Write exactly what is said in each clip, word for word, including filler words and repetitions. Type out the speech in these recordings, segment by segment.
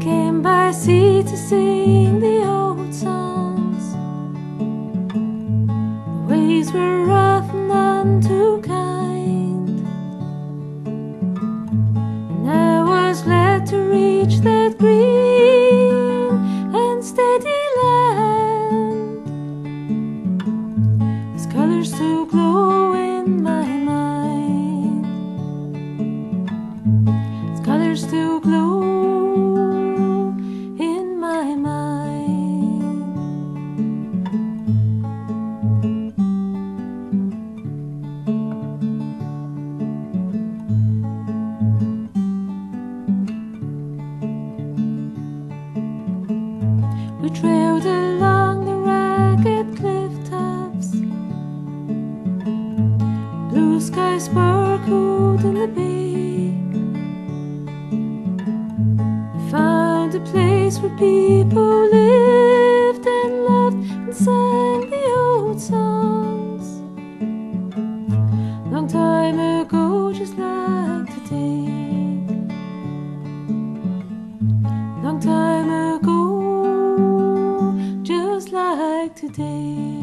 came by sea to sing the old songs. The waves were rough and none too kind, and I was glad to reach that green and steady land. These colors still glow in my mind. These colors still glow in my mind. We trailed along the ragged cliff tops. Blue sky sparkled in the bay. We found a place where people lived and loved and sang the old songs. Long time ago, just like today. Long time ago, just like today.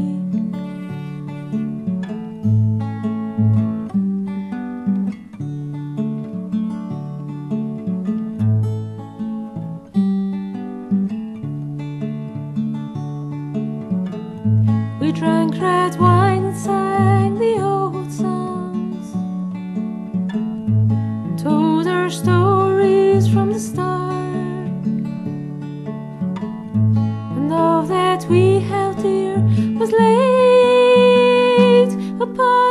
We drank red wine and sang the old songs, and told our stories from the start. And all that we held dear was laid upon